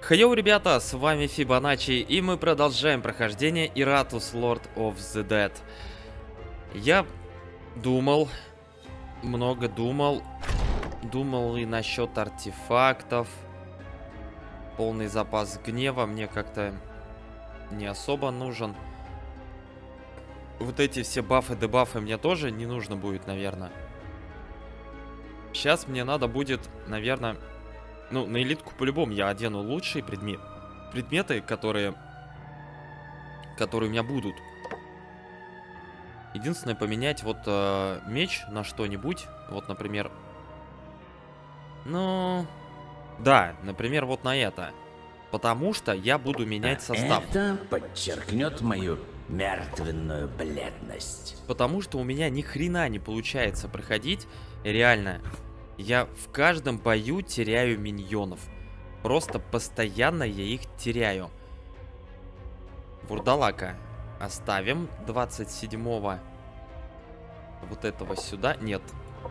Хайоу, ребята, с вами Фибоначчи, и мы продолжаем прохождение Ираtus Lord of the Dead. Я думал, много думал и насчет артефактов. Полный запас гнева мне как-то не особо нужен. Вот эти все бафы-дебафы мне тоже не нужно будет, наверное. Сейчас мне надо будет, наверное... Ну, на элитку по-любому я одену лучшие предметы, которые у меня будут. Единственное, поменять вот меч на что-нибудь. Вот, например... Ну... Да, например, вот на это. Потому что я буду менять состав. Это подчеркнет мою мертвенную бледность. Потому что у меня ни хрена не получается проходить. Реально. Я в каждом бою теряю миньонов. Просто постоянно я их теряю. Вурдалака оставим. 27-го. Вот этого сюда. Нет.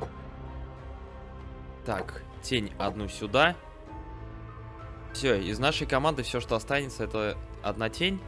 Так, тень одну сюда. Все, из нашей команды все, что останется, это одна тень.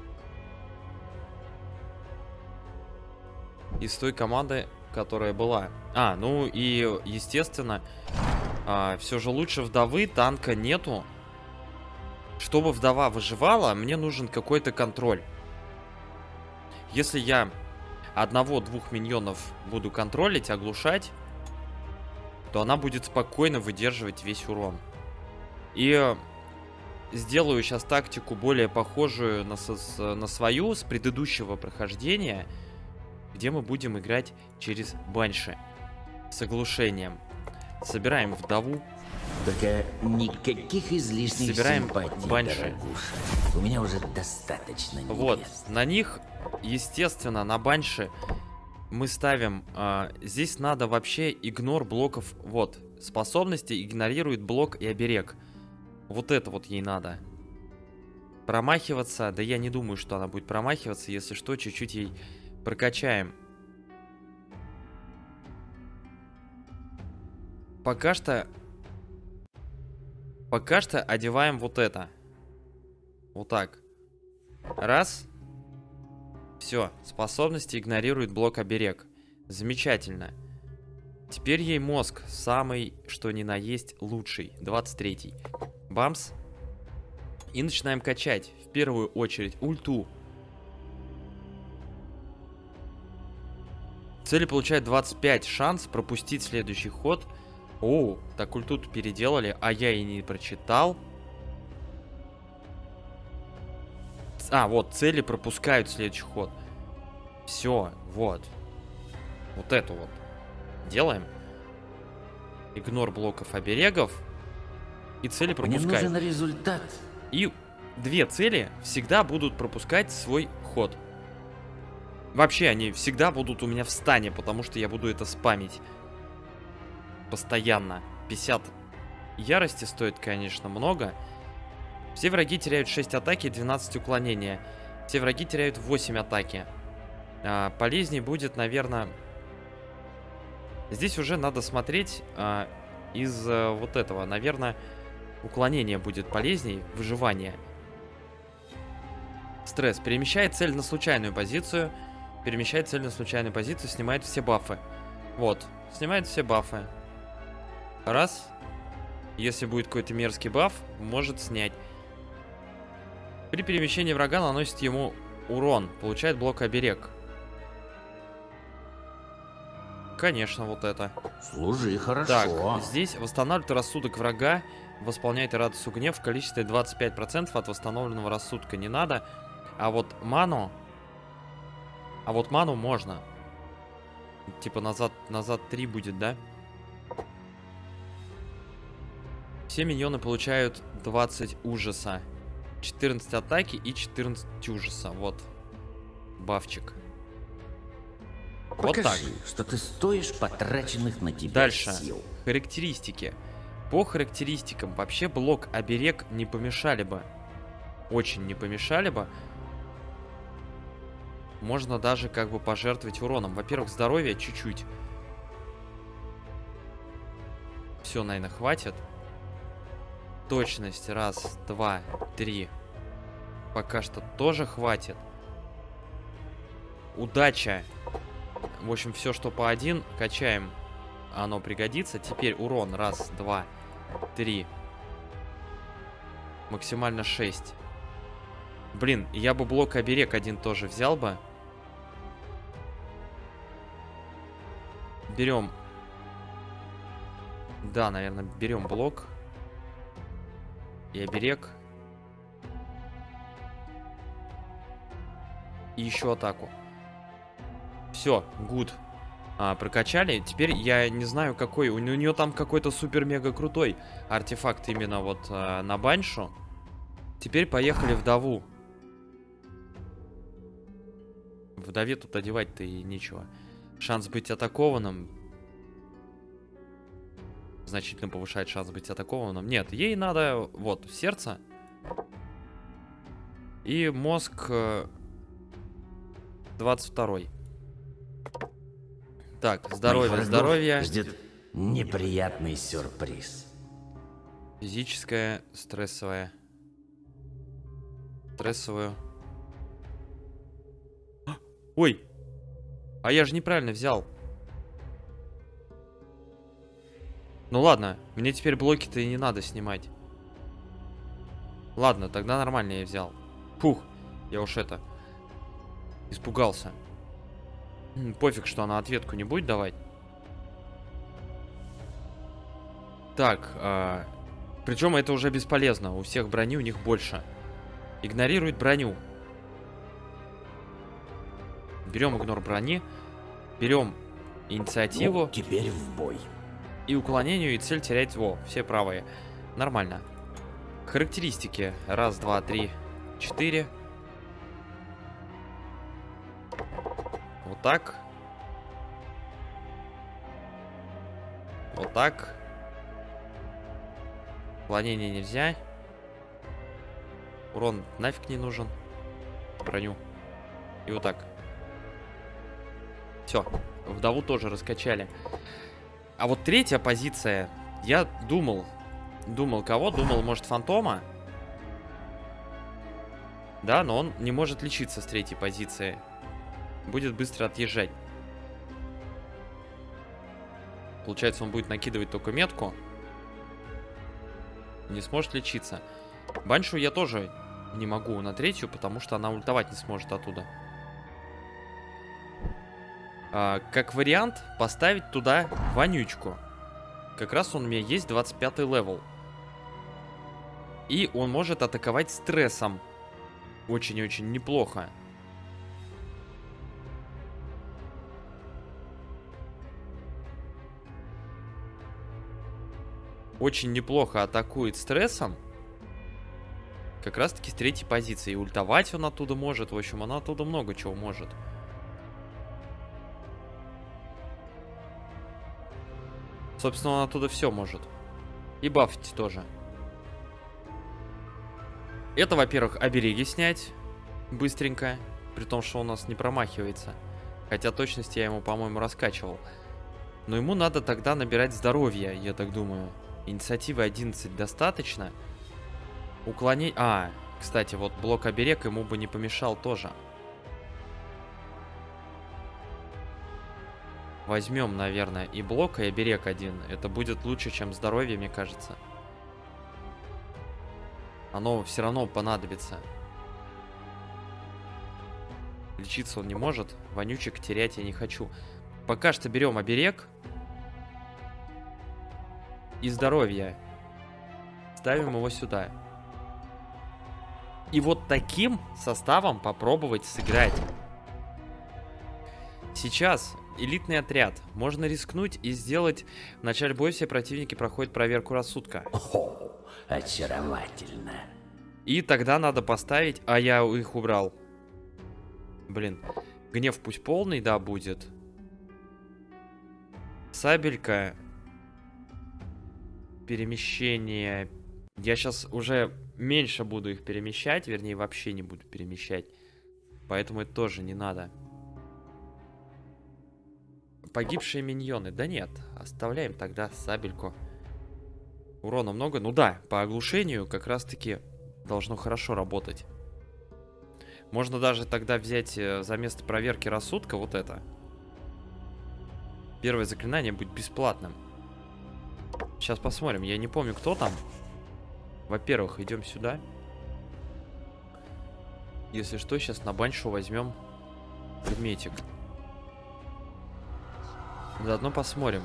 Из той команды, которая была. Ну и, естественно, все же лучше вдовы, танка нету. Чтобы вдова выживала, мне нужен какой-то контроль. Если я одного-двух миньонов буду контролить, оглушать, то она будет спокойно выдерживать весь урон. И сделаю сейчас тактику более похожую на свою с предыдущего прохождения, где мы будем играть через банши с оглушением. Собираем вдову. Только никаких излишних собираем симпатий, банши. дорогуша. У меня уже достаточно невест. Вот, на них, естественно, на банши мы ставим... здесь надо вообще игнор блоков. Вот, способности игнорирует блок и оберег. Вот это вот ей надо. Промахиваться, да я не думаю, что она будет промахиваться. Если что, чуть-чуть ей прокачаем. Пока что одеваем вот это. Вот так. Раз. Все, способности игнорирует блок оберег. Замечательно. Теперь ей мозг самый, что ни на есть, лучший. 23-й. Бамс. И начинаем качать. В первую очередь ульту. Цели получают 25 шанс пропустить следующий ход. О, так ульту переделали, а я и не прочитал. Вот, цели пропускают следующий ход. Все, вот. Вот это вот. Делаем. Игнор блоков оберегов. И цели пропускают. Мне нужен результат. И две цели всегда будут пропускать свой ход. Вообще, они всегда будут у меня в стане, потому что я буду это спамить. Постоянно. 50 ярости стоит, конечно, много. Все враги теряют 6 атаки, 12 уклонения. Все враги теряют 8 атаки. Полезнее будет, наверное... Здесь уже надо смотреть из вот этого. Наверное, уклонение будет полезней. Выживание. Стресс. Перемещает цель на случайную позицию. Перемещает цель на случайную позицию. Снимает все бафы. Вот. Снимает все бафы. Раз. Если будет какой-то мерзкий баф, может снять. При перемещении врага наносит ему урон. Получает блок оберег. Конечно, вот это. Служи хорошо. Так, здесь восстанавливает рассудок врага. Восполняет Иратусу гнев в количестве 25% от восстановленного рассудка. Не надо. А вот ману можно. Типа назад 3 будет, да? Все миньоны получают 20 ужаса. 14 атаки и 14 ужаса. Вот. Бафчик. Покажи, вот так. Что ты стоишь потраченных на тебя Дальше. сил. Характеристики. По характеристикам вообще блок оберег не помешали бы. Очень не помешали бы. Можно даже как бы пожертвовать уроном. Во-первых, здоровье чуть-чуть. Все, наверное, хватит. Точность. Раз, два, три. Пока что тоже хватит. Удача. В общем, все, что по 1, качаем. Оно пригодится. Теперь урон. Раз, два, три. Максимально 6. Блин, я бы блок оберег один тоже взял бы. Берем. Да, наверное, берем блок. И оберег. И еще атаку. Все, гуд. Прокачали. Теперь я не знаю, какой. У нее там какой-то супер-мега крутой артефакт именно вот на баншу. Теперь поехали вдову. Вдове тут одевать-то и нечего. Шанс быть атакованным. Значительно повышает шанс быть атакованным. Нет, ей надо вот сердце. И мозг 22-й. Так, здоровье, здоровье. Ждет неприятный сюрприз. Физическое, стрессовое. Стрессовую. Ой! А я же неправильно взял. Ну ладно, мне теперь блоки-то и не надо снимать. Ладно, тогда нормально я взял. Фух, я уж это... испугался. Пофиг, что она ответку не будет давать. Так, причем это уже бесполезно. У всех брони, у них больше. Игнорирует броню. Берем игнор брони. Берем инициативу. Ну, теперь в бой. И уклонению, и цель терять. Во, все правые. Нормально. Характеристики. Раз, два, три, 4. Вот так. Вот так. Уклонение нельзя. Урон нафиг не нужен. Броню. И вот так. Все. Вдову тоже раскачали. А вот третья позиция. Я думал. Думал кого? Думал, может, фантома? Да, но он не может лечиться с третьей позиции. Будет быстро отъезжать. Получается, он будет накидывать только метку. Не сможет лечиться. Баншу я тоже не могу на третью, потому что она ультовать не сможет оттуда. Как вариант, поставить туда вонючку. Как раз он у меня есть 25 левел. И он может атаковать стрессом. Очень-очень неплохо. Очень неплохо атакует стрессом. Как раз таки с третьей позиции. И ультовать он оттуда может. В общем, она оттуда много чего может. Собственно, он оттуда все может. И бафать тоже. Это, во-первых, обереги снять быстренько. При том, что он у нас не промахивается. Хотя точность я ему, по-моему, раскачивал. Но ему надо тогда набирать здоровье, я так думаю. Инициативы 11 достаточно. Уклонение... кстати, вот блок оберег ему бы не помешал тоже. Возьмем, наверное, и блок, и оберег один. Это будет лучше, чем здоровье, мне кажется. Оно все равно понадобится. Лечиться он не может. Вонючек терять я не хочу. Пока что берем оберег. И здоровье. Ставим его сюда. И вот таким составом попробовать сыграть. Сейчас элитный отряд. Можно рискнуть и сделать... В начале боя все противники проходят проверку рассудка. О, очаровательно. И тогда надо поставить... А я их убрал. Блин. Гнев пусть полный, да, будет. Сабелька. Перемещение. Я сейчас уже меньше буду их перемещать. Вернее, вообще не буду перемещать. Поэтому это тоже не надо. Погибшие миньоны. Да нет, оставляем тогда сабельку. Урона много. Ну да, по оглушению как раз-таки должно хорошо работать. Можно даже тогда взять за место проверки рассудка вот это. Первое заклинание будет бесплатным. Сейчас посмотрим. Я не помню, кто там. Во-первых, идем сюда. Если что, сейчас на баншу возьмем предметик. Заодно посмотрим.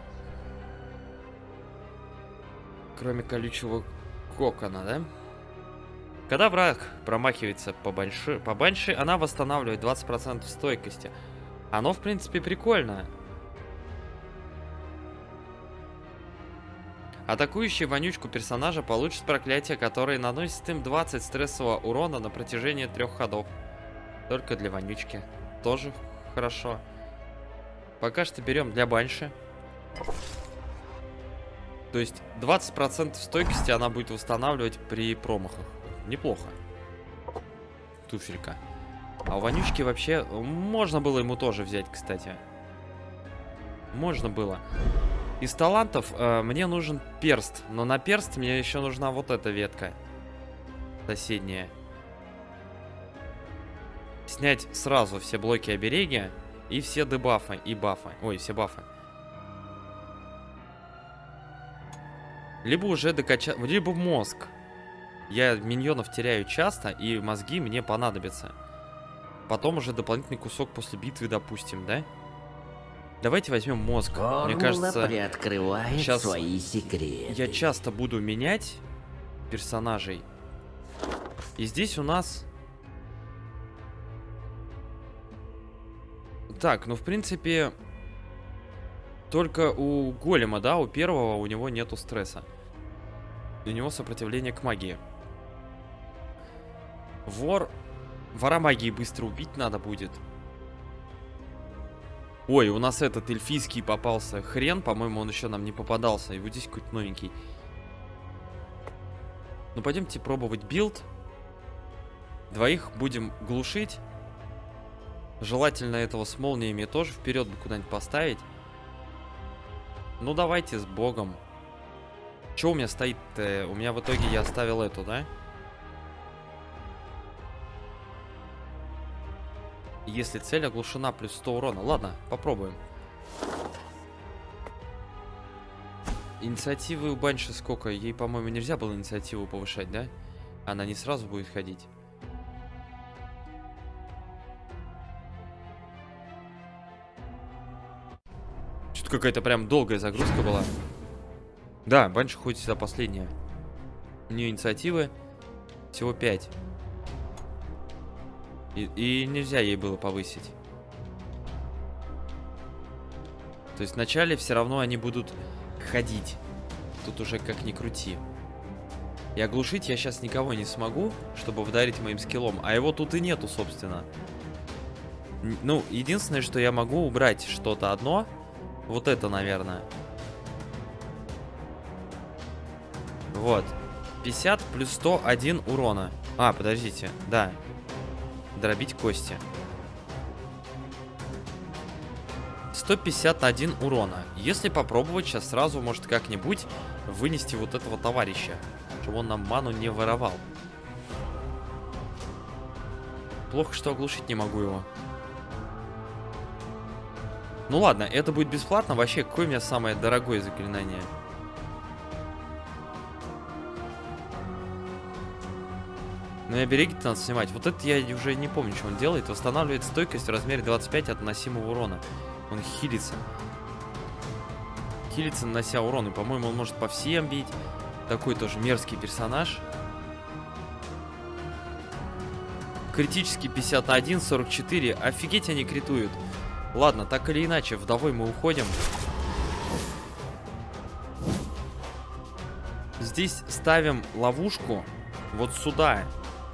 Кроме колючего кокона, да? Когда враг промахивается по банши, она восстанавливает 20% стойкости. Оно, в принципе, прикольно. Атакующий вонючку персонажа получит проклятие, которое наносит им 20 стрессового урона на протяжении 3 ходов. Только для вонючки. Тоже хорошо. Пока что берем для банши. То есть 20% стойкости она будет восстанавливать при промахах. Неплохо. Туфелька. А у вонючки вообще... Можно было ему тоже взять, кстати. Можно было. Из талантов мне нужен перст. Но на перст мне еще нужна вот эта ветка. Соседняя. Снять сразу все блоки обереги. И все дебафы. И бафы. Ой, все бафы. Либо уже докачать... Либо мозг. Я миньонов теряю часто, и мозги мне понадобятся. Потом уже дополнительный кусок после битвы, допустим, да? Давайте возьмем мозг. Формула мне кажется, приоткрывает сейчас свои секреты. я часто буду менять персонажей. И здесь у нас... Так, ну в принципе... Только у голема, да, у первого у него нету стресса. У него сопротивление к магии. Вора магии быстро убить надо будет. Ой, у нас этот эльфийский попался хрен. По-моему, он еще нам не попадался. И вот здесь какой-то новенький. Ну, пойдемте пробовать билд. Двоих будем глушить. Желательно этого с молниями тоже вперед бы куда-нибудь поставить. Ну, давайте с богом. Что у меня стоит-то? У меня в итоге я оставил эту, да? Если цель оглушена, плюс 100 урона. Ладно, попробуем. Инициативы у банши сколько? Ей, по-моему, нельзя было инициативу повышать, да? Она не сразу будет ходить. Что-то какая-то прям долгая загрузка была. Да, банши ходит сюда последняя. У нее инициативы всего 5. И нельзя ей было повысить. То есть вначале все равно они будут ходить. Тут уже как ни крути. И оглушить я сейчас никого не смогу, чтобы вдарить моим скиллом. А его тут и нету, собственно. Ну, единственное, что я могу убрать что-то одно. Вот это, наверное. Вот. 50 плюс 101 урона. А, подождите. Да. Дробить кости. 151 урона. Если попробовать, сейчас сразу может как-нибудь вынести вот этого товарища, чтобы он нам ману не воровал. Плохо, что оглушить не могу его. Ну ладно, это будет бесплатно. Вообще, какое у меня самое дорогое заклинание? Но и обереги-то надо снимать. Вот это я уже не помню, что он делает. Восстанавливает стойкость в размере 25 от наносимого урона. Он хилится. Хилится, нанося урон. И, по-моему, он может по всем бить. Такой тоже мерзкий персонаж. Критический 51, 44. Офигеть, они критуют. Ладно, так или иначе, вдовой мы уходим. Здесь ставим ловушку вот сюда.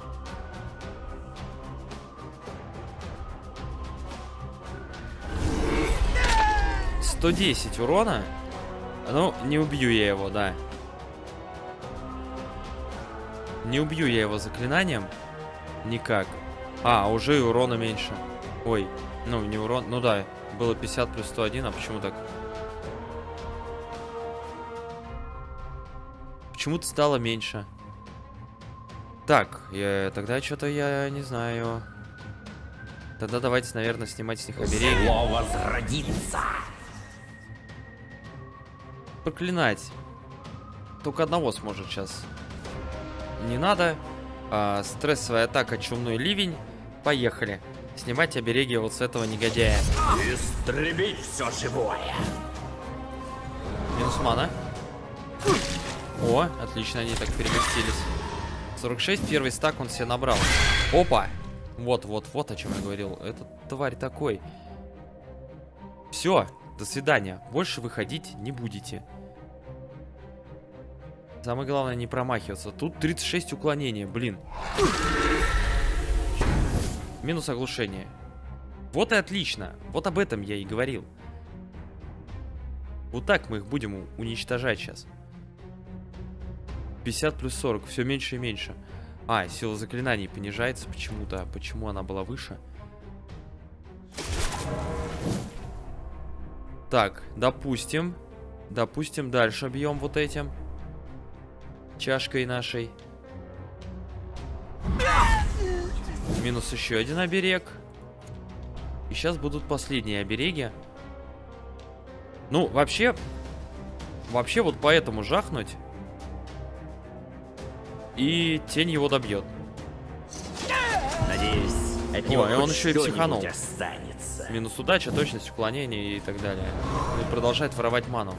$110 урона. Ну, не убью я его, да. Не убью я его заклинанием. Никак. А, уже и урона меньше. Ой, ну не урон. Ну да, было 50 плюс 101, а почему так? почему-то стало меньше. Так, тогда что-то я не знаю. Тогда давайте, наверное, снимать с них обереги. Возродиться. Проклинать. Только одного сможет сейчас. Не надо. Стрессовая атака, чумной ливень. Поехали. Снимать обереги вот с этого негодяя. Истребить все живое. Минус мана. О, отлично, они так переместились. 46, первый стак он себе набрал. Опа! Вот о чем я говорил. Этот тварь такой. Все, до свидания. Больше выходить не будете. Самое главное не промахиваться. Тут 36 уклонения, блин. Минус оглушение. Вот и отлично. Вот об этом я и говорил. Вот так мы их будем уничтожать сейчас. 50 плюс 40. Все меньше и меньше. Сила заклинаний понижается почему-то. Почему она была выше? Так, допустим. Допустим, дальше бьем вот этим. Чашкой нашей. Минус еще один оберег. И сейчас будут последние обереги. Ну, вообще вот поэтому жахнуть. И тень его добьет. Надеюсь, от него и он еще и психанул. Останется. Минус удача, точность, уклонение и так далее. И продолжает воровать ману.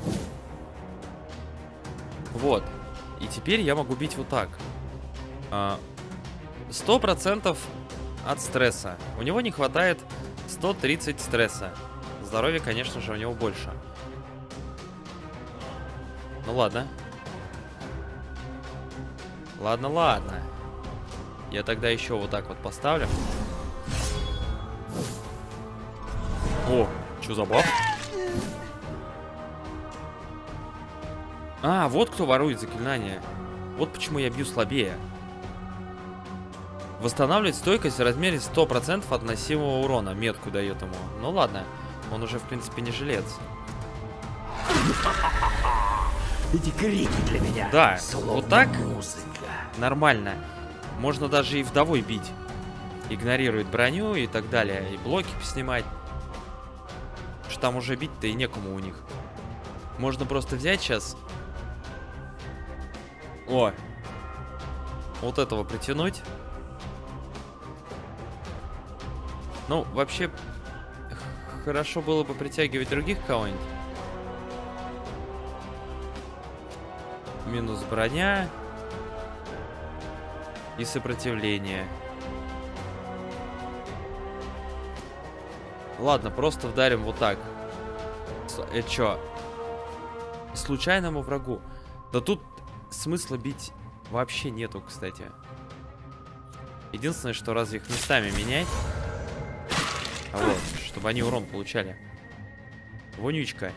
Вот. И теперь я могу бить вот так. 100% от стресса. У него не хватает 130 стресса. Здоровья, конечно же, у него больше. Ну ладно. Ладно. Я тогда еще вот так вот поставлю. О, что за баф? Вот кто ворует заклинания. Вот почему я бью слабее. Восстанавливает стойкость в размере 100% от наносимого урона. Метку дает ему. Ну ладно, он уже в принципе не жилец. Эти крики для меня. Да, вот так музыка. Нормально. Можно даже и вдовой бить. Игнорирует броню и так далее. И блоки поснимать. Что там уже бить-то и некому у них. Можно просто взять сейчас. О. Вот этого притянуть. Ну, вообще, хорошо было бы притягивать других кого-нибудь. Минус броня. И сопротивление. Ладно, просто вдарим вот так. Это что? Случайному врагу. Да тут смысла бить вообще нету, кстати. Единственное, что разве их местами менять. Вот, чтобы они урон получали. Вонючка.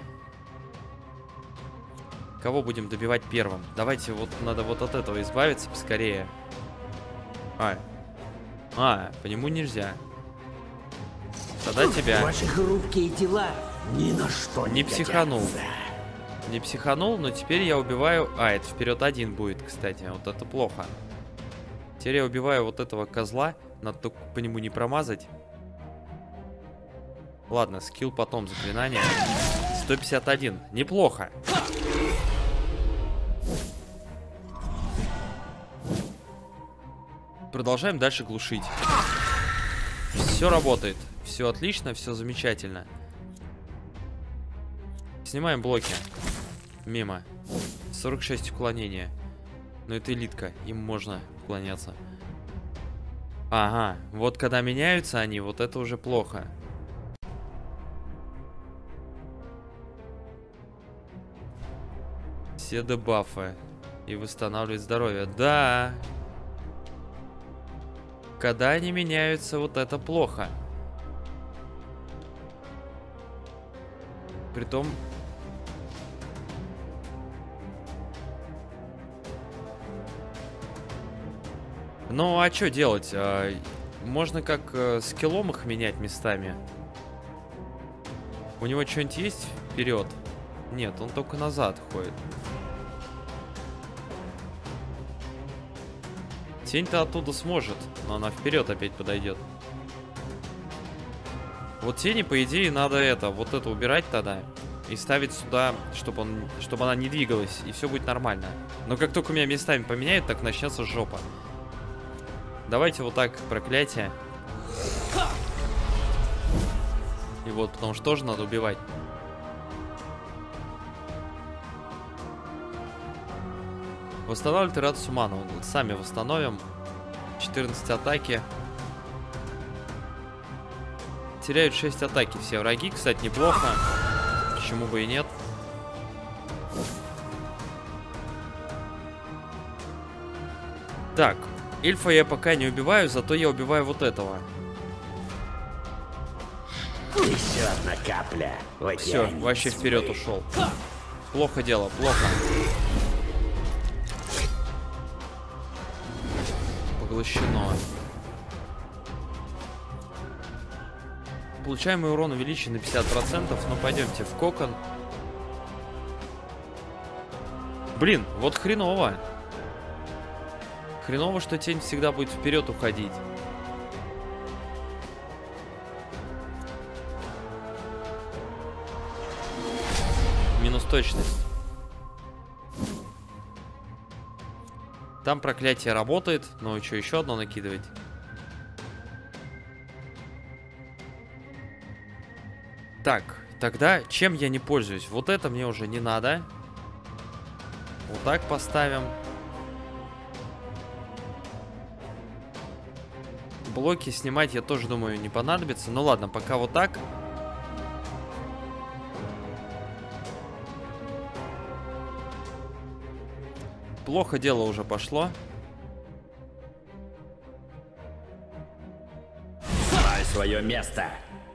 Кого будем добивать первым? Давайте, вот надо вот от этого избавиться поскорее. По нему нельзя. Тогда тебя. Ваши хрупкие тела ни на что не психанул. годятся. Не психанул, но теперь я убиваю... это вперед один будет, кстати. Вот это плохо. Теперь я убиваю вот этого козла. Надо только по нему не промазать. Ладно, скилл потом, заклинание. 151. Неплохо. Продолжаем дальше глушить. Все работает. Все отлично, все замечательно. Снимаем блоки. Мимо. 46 уклонения. Но это элитка, им можно уклоняться. Ага, вот когда меняются они, вот это уже плохо. Все дебафы. И восстанавливает здоровье. Да. Когда они меняются, вот это плохо. Притом... Ну, а что делать? Можно как скиллом их менять местами. У него что-нибудь есть вперед? Нет, он только назад ходит. Тень-то оттуда сможет, но она вперед опять подойдет. Вот тени, по идее, надо вот это убирать тогда. И ставить сюда, чтобы она не двигалась. И все будет нормально. Но как только меня местами поменяют, так начнется жопа. Давайте вот так, проклятие. И вот, потому что тоже надо убивать. Восстанавливать радиус ману. Сами восстановим. 14 атаки. Теряют 6 атаки все враги. Кстати, неплохо. Почему бы и нет. Так. Эльфа я пока не убиваю, зато я убиваю вот этого. Еще одна капля. Все, вообще вперед ушел. Плохо дело, плохо. Поглощено. Получаемый урон увеличен на 50%, но пойдемте в кокон. Блин, вот хреново. Хреново, что тень всегда будет вперед уходить. Минус точность. Там проклятие работает, но что, еще одно накидывать? Так, тогда чем я не пользуюсь? Вот это мне уже не надо. Вот так поставим. Блоки снимать, я тоже думаю, не понадобится. Ну ладно, пока вот так. Плохо дело уже пошло. Знай свое место.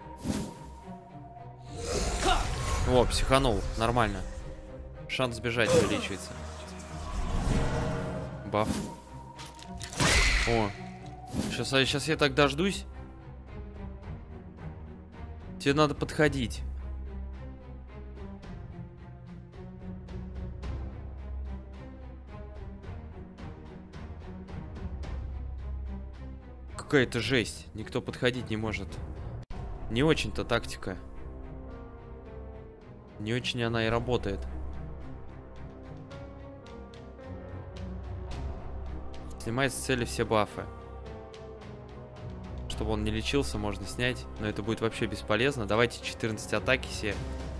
О, психанул. Нормально. Шанс сбежать увеличивается. Баф. О. Сейчас я так дождусь. Тебе надо подходить. Какая-то жесть. Никто подходить не может. Не очень-то тактика. Не очень она и работает. Снимает с цели все бафы. Чтобы он не лечился, можно снять. Но это будет вообще бесполезно. Давайте 14 атаки все.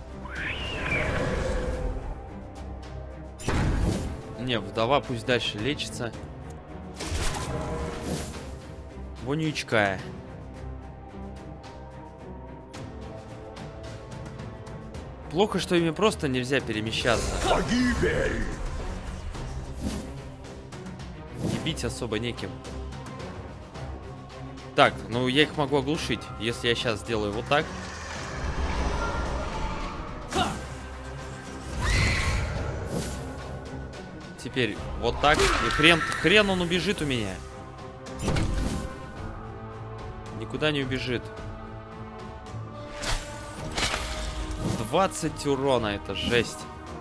Не, вдова пусть дальше лечится. Вонючка. Плохо, что ими просто нельзя перемещаться. Погибель! И бить особо неким. Так, ну я их могу оглушить, если я сейчас сделаю вот так. Теперь вот так. И хрен он убежит у меня. Никуда не убежит. 20 урона, это жесть.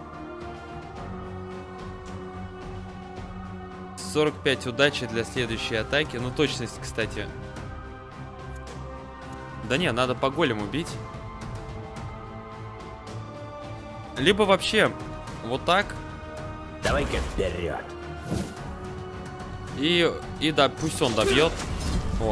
45 удачи для следующей атаки. Ну, точность, кстати. Да не, надо по голему бить. Либо вообще вот так. Давай-ка вперед. И да, пусть он добьет. О.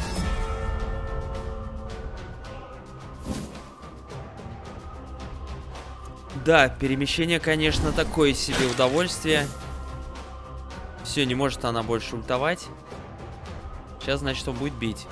Да, перемещение, конечно, такое себе удовольствие. Все, не может она больше ультовать. Сейчас, значит, он будет бить.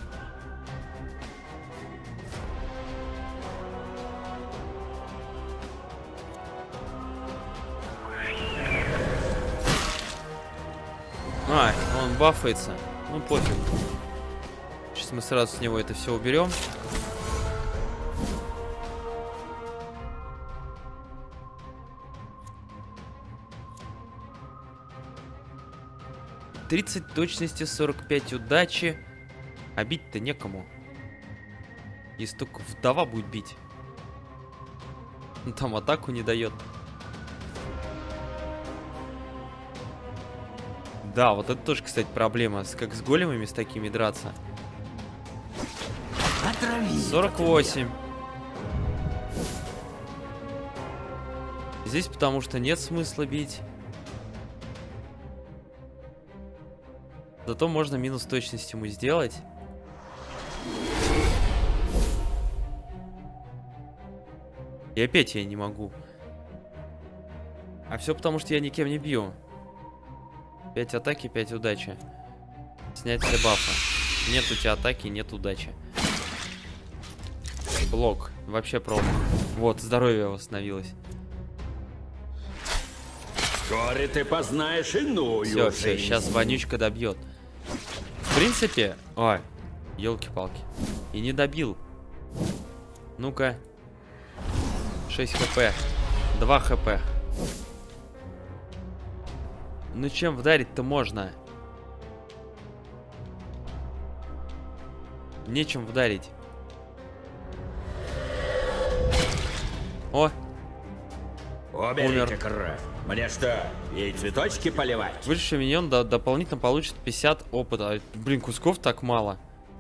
А, он бафается. Ну, пофиг. Сейчас мы сразу с него это все уберем. .30 точности, 45 удачи. А бить-то некому. Если только вдова будет бить. Там атаку не дает. Да, вот это тоже, кстати, проблема. Как с големами с такими драться. 48. Здесь потому что нет смысла бить. Зато можно минус точность ему сделать. И опять я не могу. А все потому, что я никем не бью. 5 атаки, 5 удачи. Снять все бафы. Нет у тебя атаки, нет удачи. Блок. Вообще промах. Вот, здоровье восстановилось. Вскоре ты познаешь иную Все, жизнь. сейчас вонючка добьет. В принципе... Ой, елки-палки. И не добил. Ну-ка. 6 хп. 2 хп. Ну чем вдарить-то можно? Нечем вдарить. О! Уберите кровь. Мне что, ей цветочки поливать? Высший миньон дополнительно получит 50 опыта. Блин, кусков так мало.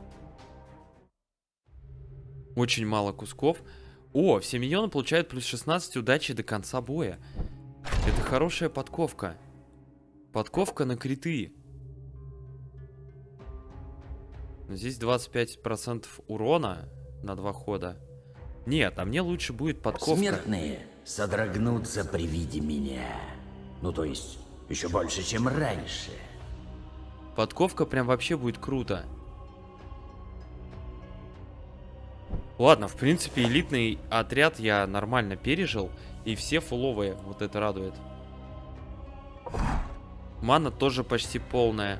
Очень мало кусков. О, все миньоны получают плюс 16 удачи до конца боя. Это хорошая подковка. Подковка на криты. Здесь 25% урона на 2 хода. Нет, а мне лучше будет подковка. Смертные содрогнутся при виде меня. Ну, то есть, еще больше, чем раньше. Подковка прям вообще будет круто. Ладно, в принципе, элитный отряд я нормально пережил. И все фуловые, вот это радует. Мана тоже почти полная.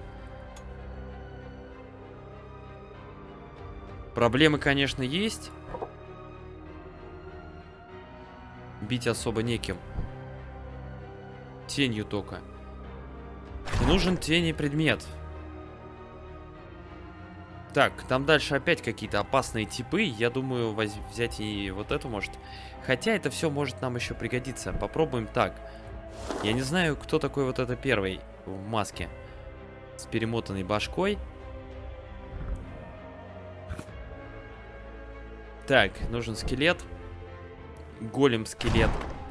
Проблемы, конечно, есть. Бить особо неким. Тенью только. И нужен тени предмет. Так, там дальше опять какие-то опасные типы. Я думаю, взять и вот эту может. Хотя это все может нам еще пригодиться. Попробуем так. Я не знаю, кто такой вот это первый в маске. С перемотанной башкой. Так, нужен скелет. Голем-скелет.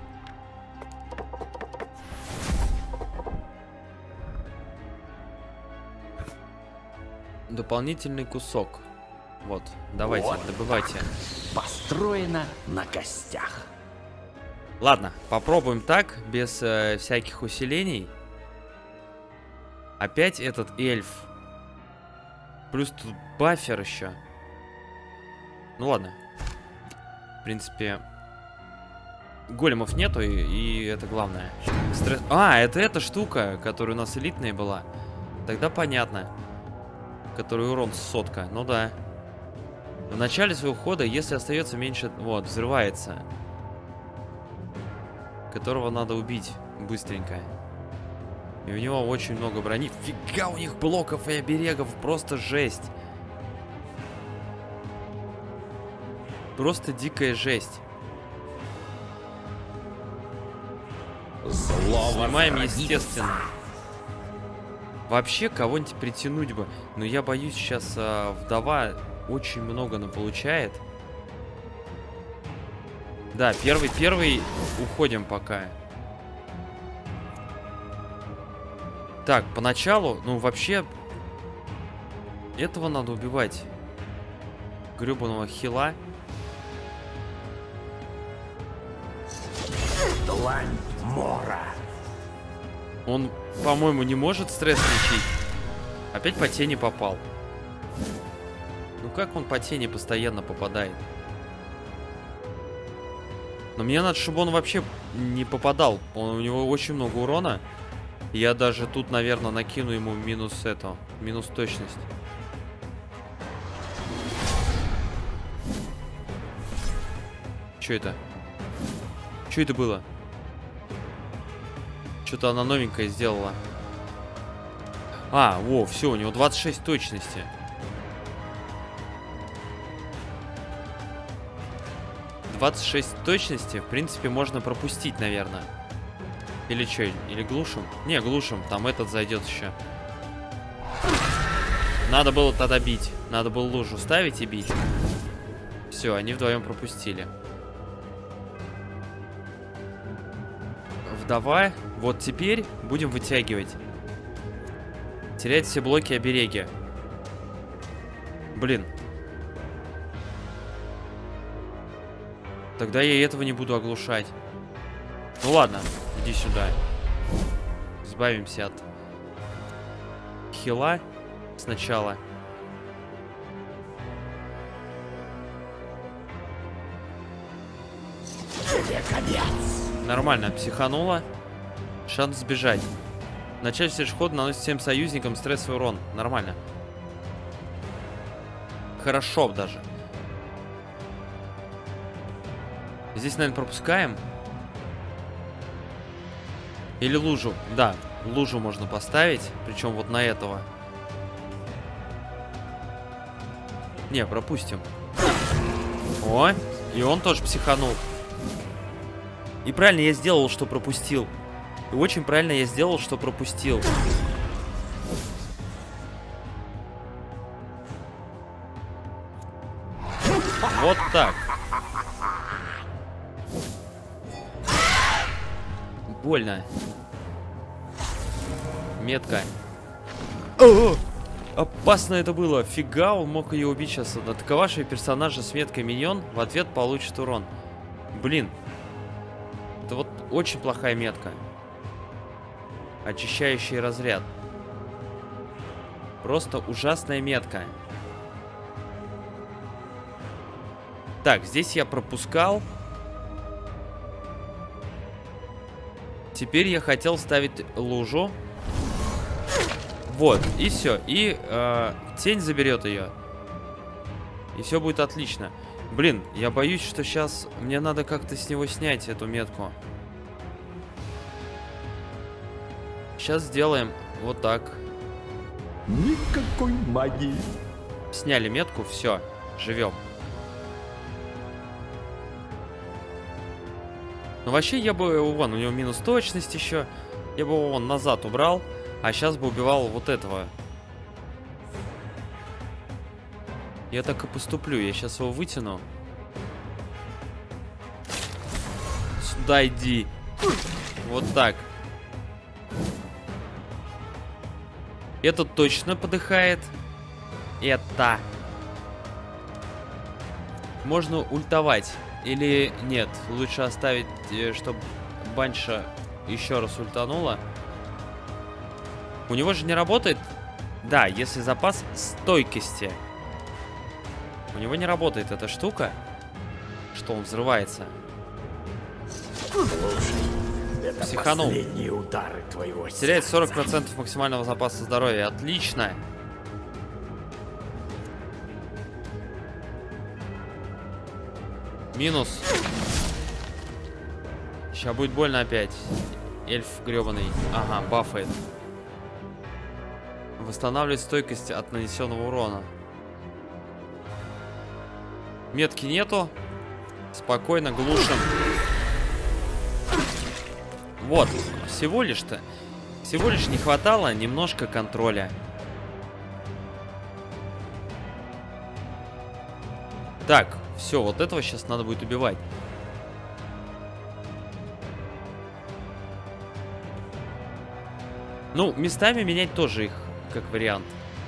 Дополнительный кусок. Вот, давайте, вот добывайте. Построено на костях. Ладно, попробуем так, без всяких усилений. Опять этот эльф. Плюс тут бафер еще. Ну ладно. В принципе, големов нету, и это главное. А, это эта штука, которая у нас элитная была. Тогда понятно. Который урон 100. Ну да. В начале своего хода, если остается меньше... Вот, взрывается. Которого надо убить быстренько. И у него очень много брони. Фига у них блоков и оберегов. Просто жесть. Просто дикая жесть. Снимаем, естественно. Вообще кого-нибудь притянуть бы. Но я боюсь, сейчас вдова очень много получает. Да, первый уходим пока. Так, поначалу, ну вообще, этого надо убивать. Гребаного хила. Длань Мора. Он, по-моему, не может стресс лечить. Опять по тени попал. Ну как он по тени постоянно попадает? Но мне надо, чтобы он вообще не попадал. У него очень много урона. Я даже тут, наверное, накину ему минус минус точность. Что это? Что это было? Что-то она новенькое сделала. А, во, все, у него 26 точности. В принципе, можно пропустить, наверное. Или что? Или глушим? Не, глушим. Там этот зайдет еще. Надо было тогда бить. Надо было лужу ставить и бить. Все, они вдвоем пропустили. Вдова. Вот теперь будем вытягивать. Терять все блоки обереги. Блин. Тогда я этого не буду оглушать. Ну ладно, иди сюда. Избавимся от хила сначала. Нормально, психанула. Шанс сбежать. В начале следующего хода наносит всем союзникам стрессовый урон. Нормально. Хорошо даже. Здесь, наверное, пропускаем. Или лужу. Да, лужу можно поставить. Причем вот на этого. Не, пропустим. О, и он тоже психанул. И правильно я сделал, что пропустил. И очень правильно я сделал, что пропустил. Вот так. Больно. Метка. О! Опасно это было. Фига, он мог ее убить сейчас. Атаковавший персонажа с меткой миньон в ответ получит урон. Блин. Это вот очень плохая метка. Очищающий разряд. Просто ужасная метка. Так, здесь я пропускал. Теперь я хотел ставить лужу. Вот, и все. И тень заберет ее. И все будет отлично. Блин, я боюсь, что сейчас мне надо как-то с него снять эту метку. Сейчас сделаем вот так. Никакой магии. Сняли метку, все, живем. Ну вообще я бы, вон, у него минус точность еще. Я бы его вон назад убрал. А сейчас бы убивал вот этого. Я так и поступлю. Я сейчас его вытяну. Сюда иди. Вот так. Этот точно подыхает. Это. Можно ультовать. Или нет, лучше оставить, чтобы банша еще раз ультанула. У него же не работает. Да, если запас стойкости. У него не работает эта штука, что он взрывается. Слушай, это психанул. Последние удары твоего Теряет сердца. 40% максимального запаса здоровья. Отлично. Минус. Сейчас будет больно опять. Эльф гребаный. Ага, бафает. Восстанавливает стойкость от нанесенного урона. Метки нету. Спокойно глушим. Вот. Всего лишь-то. Всего лишь не хватало немножко контроля. Так, все, вот этого сейчас надо будет убивать. Ну, местами менять тоже их, как вариант.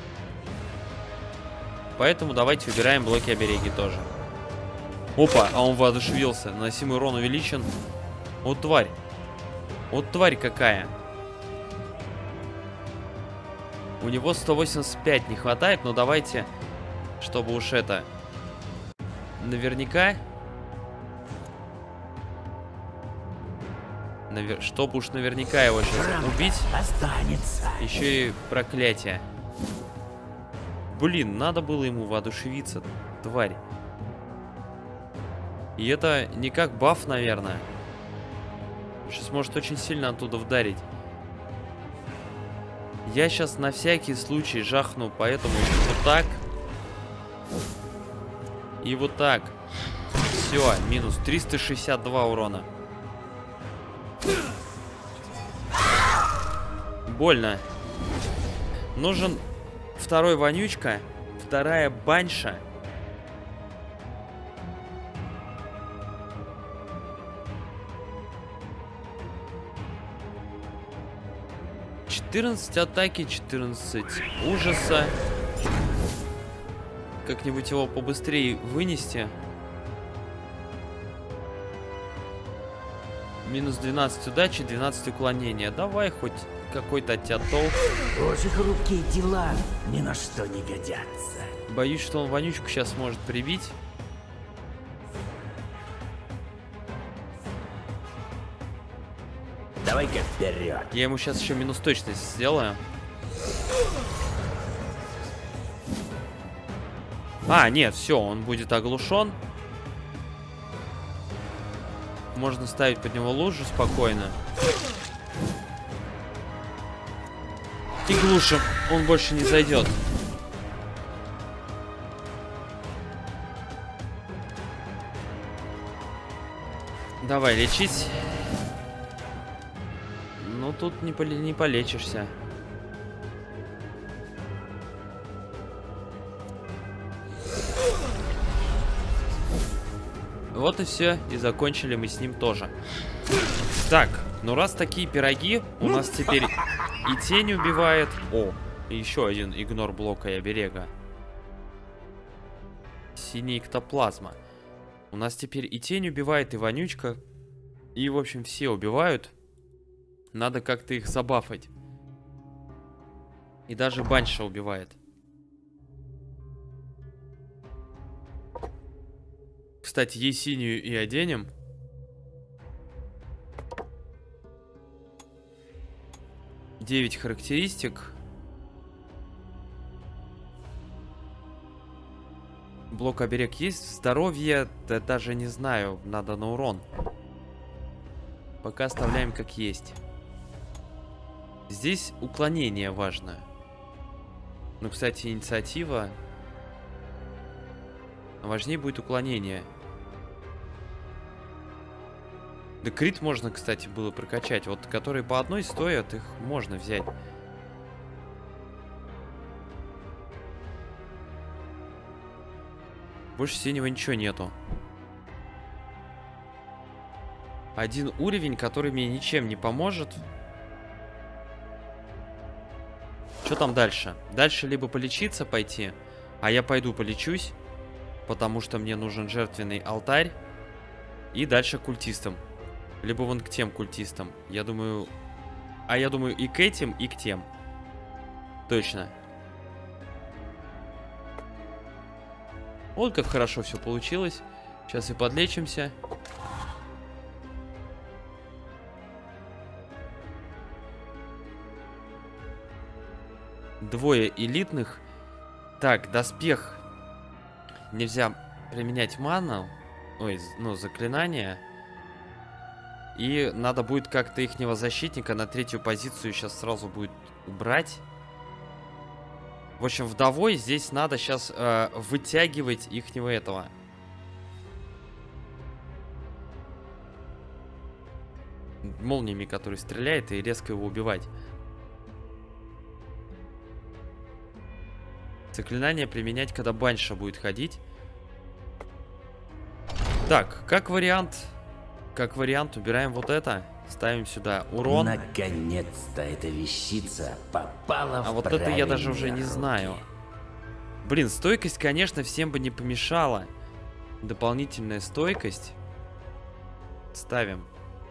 Поэтому давайте убираем блоки обереги тоже. Опа, а он воодушевился. Наносимый урон увеличен. Вот тварь. Вот тварь какая. У него 185 не хватает, но давайте, чтобы уж это... Наверняка... Чтобы уж наверняка его сейчас убить. Останется. Еще и проклятие. Блин, надо было ему воодушевиться, тварь. И это не как баф, наверное. Сейчас может очень сильно оттуда вдарить. Я сейчас на всякий случай жахну, поэтому вот так. И вот так. Все, минус 362 урона. Больно. Нужен второй вонючка, вторая баньша. «14 атаки, 14 ужаса». Как-нибудь его побыстрее вынести. Минус 12 удачи, 12 уклонения. Давай хоть какой-то от тебя толк. Очень хрупкие дела ни на что не годятся. Боюсь, что он вонючку сейчас может прибить. Давай-ка вперед. Я ему сейчас еще минус точность сделаю. А, нет, все, он будет оглушен. Можно ставить под него лужу спокойно. И глушим. Он больше не зайдет. Давай лечить. Ну тут не полечишься. Вот и все. И закончили мы с ним тоже. Так, ну раз такие пироги, у нас теперь и тень убивает. О, и еще один игнор блока и оберега. Синяя эктоплазма. У нас теперь и тень убивает, и вонючка. И, в общем, все убивают. Надо как-то их забафать. И даже баньша убивает. Кстати, ей синюю и оденем. Девять характеристик. Блок оберег есть. Здоровье, да даже не знаю. Надо на урон. Пока оставляем как есть. Здесь уклонение важно. Ну, кстати, инициатива. Важнее будет уклонение. Да крит можно, кстати, было прокачать. Вот, которые по одной стоят, их можно взять. Больше синего ничего нету. Один уровень, который мне ничем не поможет. Что там дальше? Дальше либо полечиться пойти, а я пойду полечусь, потому что мне нужен жертвенный алтарь. И дальше к культистам. Либо вон к тем культистам. Я думаю... А я думаю и к этим, и к тем. Точно. Вот как хорошо все получилось. Сейчас и подлечимся. Двое элитных. Так, доспех. Нельзя применять ману. Ой, ну, заклинание. И надо будет как-то ихнего защитника на третью позицию сейчас сразу будет убрать. В общем, вдовой здесь надо сейчас вытягивать ихнего этого. Молниями, который стреляет, и резко его убивать. Заклинание применять, когда баньша будет ходить. Так, как вариант убираем вот это. Ставим сюда урон. Наконец-то эта вещица попала в А вот это я даже уже не знаю. Блин, стойкость, конечно, всем бы не помешала. Дополнительная стойкость. Ставим.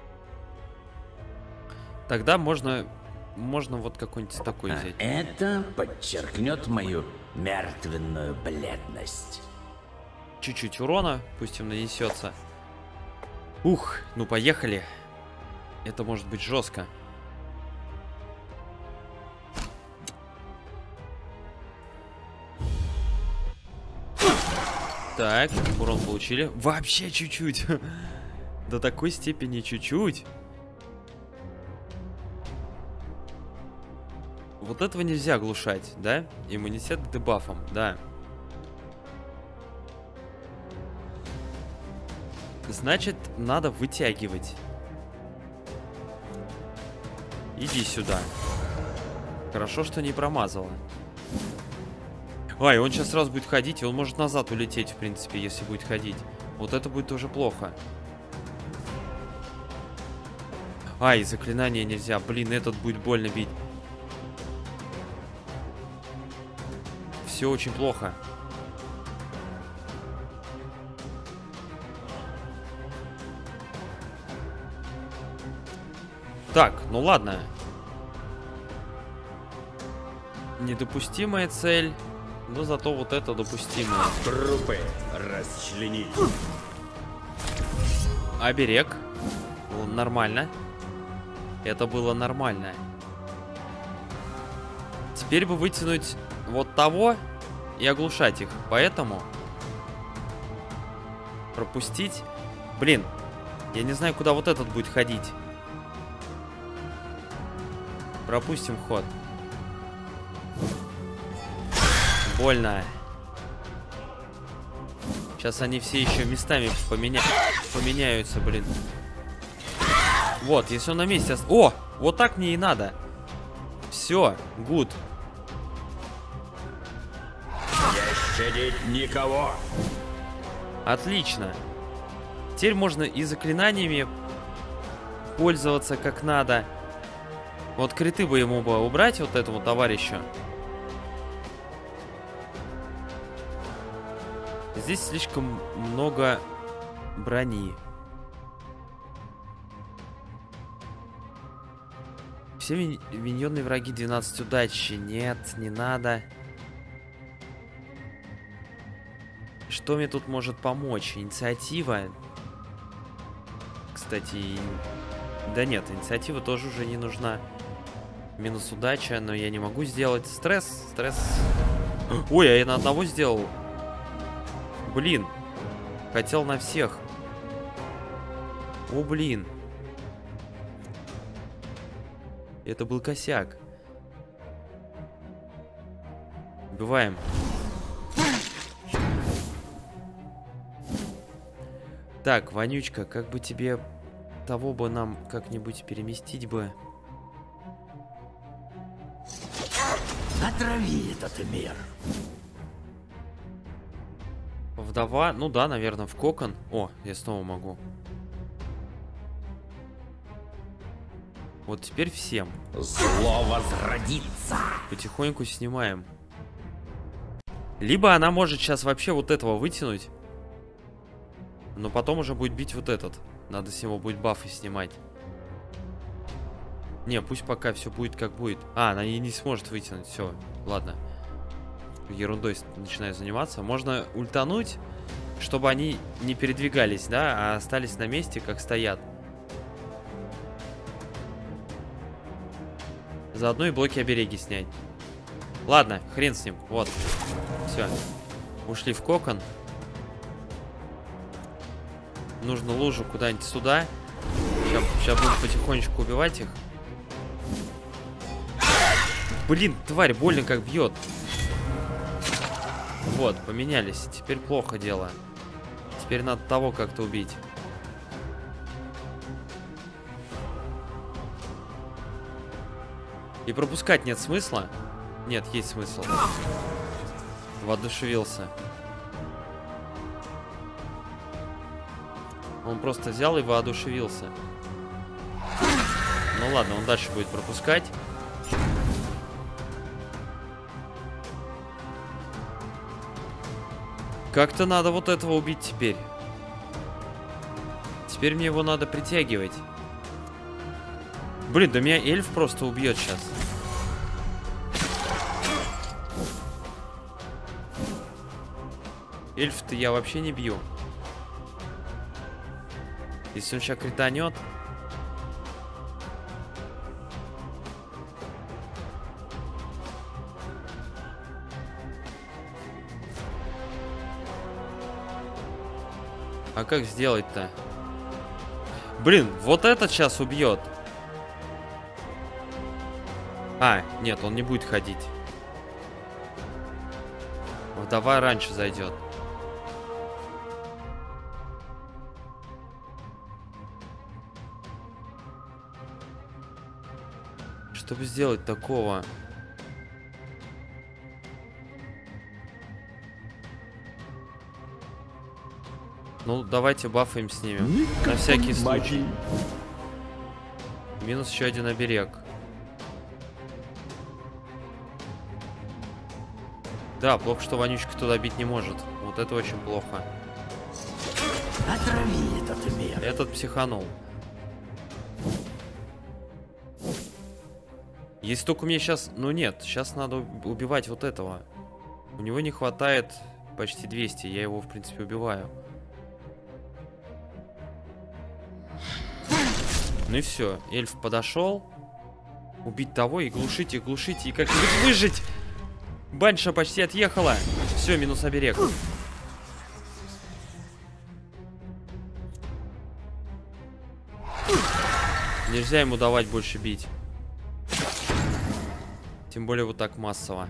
Тогда можно вот какой-нибудь такой взять. Это подчеркнет мою мертвенную бледность. Чуть-чуть урона, пусть им нанесется. Ух, ну поехали. Это может быть жестко. Так, урон получили. Вообще чуть-чуть. До такой степени чуть-чуть. Вот этого нельзя глушать, да? Иммунитет к дебафам, да. Значит, надо вытягивать. Иди сюда. Хорошо, что не промазала. Ай, он сейчас сразу будет ходить, и он может назад улететь, в принципе, если будет ходить. Вот это будет уже плохо. Ай, заклинание нельзя. Блин, этот будет больно бить. Все очень плохо. Так, ну ладно. Недопустимая цель. Но зато вот это допустимое. Трупы расчленить. Оберег. Нормально. Это было нормально. Теперь бы вытянуть вот того и оглушать их. Поэтому пропустить. Блин, я не знаю, куда вот этот будет ходить. Пропустим ход. Больно. Сейчас они все еще местами поменяются, блин. Вот, если он на месте... О! Вот так мне и надо. Все, гуд. Не щадить никого. Отлично. Теперь можно и заклинаниями пользоваться как надо. Вот криты бы ему бы убрать, вот этому товарищу. Здесь слишком много брони. Все миньонные враги 12 удачи. Нет, не надо. Что мне тут может помочь? Инициатива. Кстати, да нет, инициатива тоже уже не нужна. Минус удача, но я не могу сделать. Стресс, стресс. Ой, а я на одного сделал. Блин. Хотел на всех. О, блин. Это был косяк. Убиваем. Так, Вонючка, как бы тебе того бы нам как-нибудь переместить бы? Отрави этот мир. Вдова, ну да, наверное, в кокон. О, я снова могу. Вот теперь всем. Зло возродится. Потихоньку снимаем. Либо она может сейчас вообще вот этого вытянуть. Но потом уже будет бить вот этот. Надо с него будет бафы снимать. Не, пусть пока все будет как будет. А, она и не сможет вытянуть. Все, ладно. Ерундой начинаю заниматься. Можно ультануть, чтобы они не передвигались, да, а остались на месте, как стоят. Заодно и блоки обереги снять. Ладно, хрен с ним. Вот. Все. Ушли в кокон. Нужно лужу куда-нибудь сюда. Сейчас буду потихонечку убивать их. Блин, тварь, больно как бьет. Вот, поменялись. Теперь плохо дело. Теперь надо того как-то убить. И пропускать нет смысла? Нет, есть смысл. Воодушевился. Он просто взял и воодушевился. Ну ладно, он дальше будет пропускать. Как-то надо вот этого убить теперь. Теперь мне его надо притягивать. Блин, да меня эльф просто убьет сейчас. Эльф-то я вообще не бью. Если он сейчас кританет. А как сделать-то? Блин, вот этот сейчас убьет. А, нет, он не будет ходить. Вдова раньше зайдет. Чтобы сделать такого... Ну, давайте бафаем снимем. На всякий случай. Минус еще один оберег. Да, плохо, что вонючка туда бить не может. Вот это очень плохо. Отрави этот мир. Этот психанул. Если только мне сейчас... Ну нет, сейчас надо убивать вот этого. У него не хватает почти 200. Я его, в принципе, убиваю. Ну и все. Эльф подошел. Убить того и глушить, и глушить, и как-нибудь выжить. Банша почти отъехала. Все, минус оберег. Нельзя ему давать больше бить. Тем более вот так массово.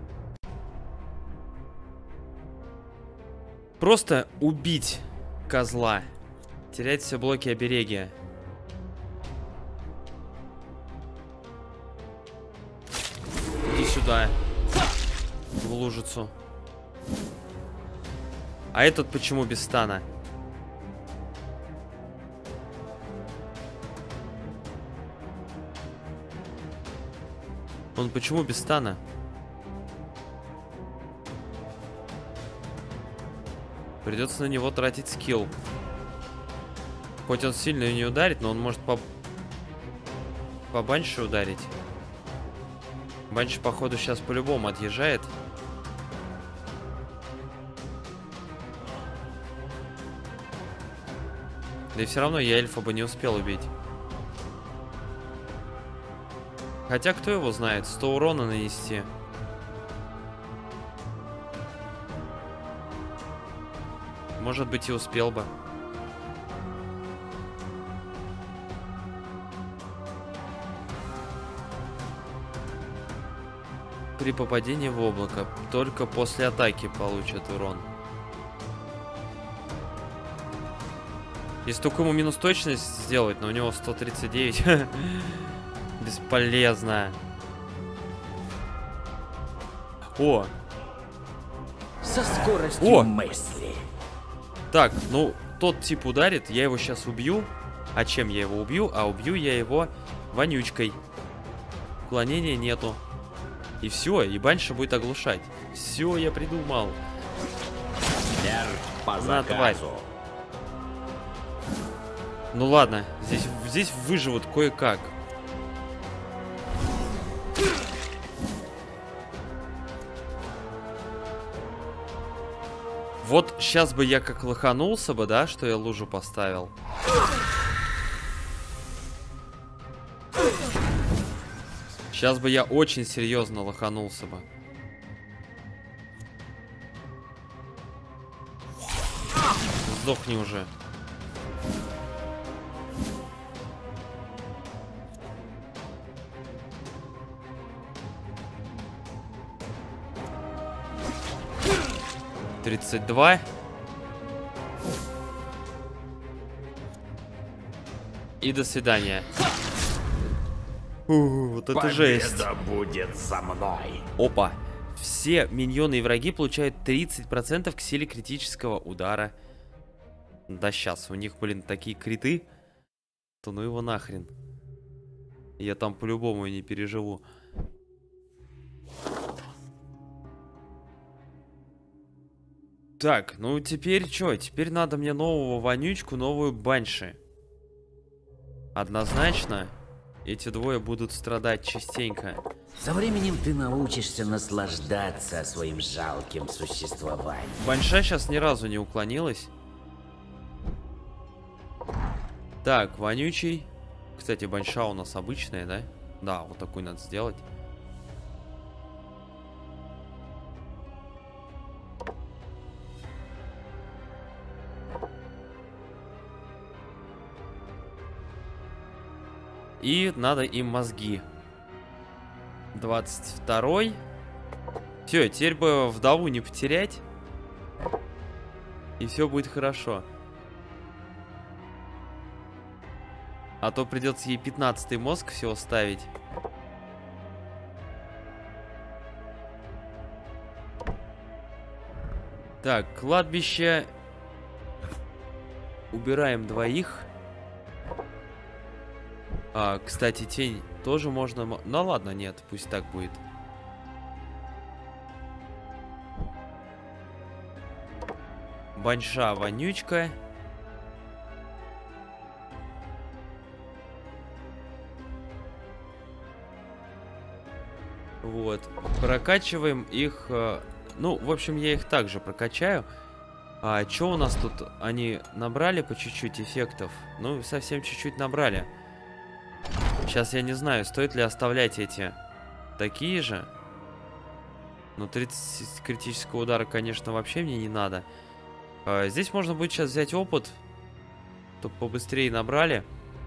Просто убить козла. Терять все блоки обереги. Иди сюда. В лужицу. А этот почему без стана? Он почему без стана? Придется на него тратить скилл. Хоть он сильно не ударит, но он может по банше ударить. Банши, походу, сейчас по-любому отъезжает. Да и все равно я эльфа бы не успел убить. Хотя, кто его знает, 100 урона нанести. Может быть, и успел бы. При попадении в облако. Только после атаки получит урон. Если только ему минус точность сделать, но у него 139. Бесполезно. О! Со скоростью мысли. Так, ну, тот тип ударит, я его сейчас убью. А чем я его убью? А убью я его вонючкой. Уклонения нету. И все, и банша будет оглушать. Все, я придумал. На, тварь. Ну ладно, здесь выживут кое-как. Вот сейчас бы я как лоханулся бы, да, что я лужу поставил. Сейчас бы я очень серьезно лоханулся бы. Сдохни уже. $32. И до свидания. Вот это жесть. Победа будет за мной. Опа. Все миньоны и враги получают 30% к силе критического удара. Да сейчас, у них, блин, такие криты. То ну его нахрен. Я там по-любому не переживу. Так, ну теперь что? Теперь надо мне нового вонючку, новую банши. Однозначно, эти двое будут страдать частенько. Со временем ты научишься наслаждаться своим жалким существованием. Банша сейчас ни разу не уклонилась. Так, вонючий. Кстати, банша у нас обычная, да? Да, вот такой надо сделать. И надо им мозги. 22-й. Все, теперь бы вдову не потерять. И все будет хорошо. А то придется ей 15-й мозг всего ставить. Так, кладбище. убираем двоих. Кстати, тень тоже можно... Ну ладно, нет, пусть так будет. Банша вонючка. Вот. Прокачиваем их. Ну, в общем, я их также прокачаю. А что у нас тут? Они набрали по чуть-чуть эффектов? Ну, совсем чуть-чуть набрали. Сейчас я не знаю, стоит ли оставлять эти такие же. Но 30 критического удара, конечно, вообще мне не надо. Здесь можно будет сейчас взять опыт, чтобы побыстрее набрали.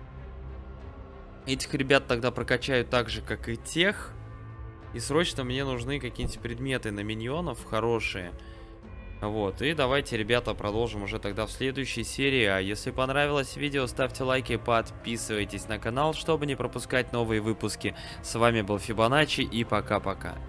Этих ребят тогда прокачаю так же, как и тех. И срочно мне нужны какие-нибудь предметы на миньонов хорошие. Вот, и давайте, ребята, продолжим уже тогда в следующей серии. А если понравилось видео, ставьте лайки, подписывайтесь на канал, чтобы не пропускать новые выпуски. С вами был Фибоначчи, и пока-пока.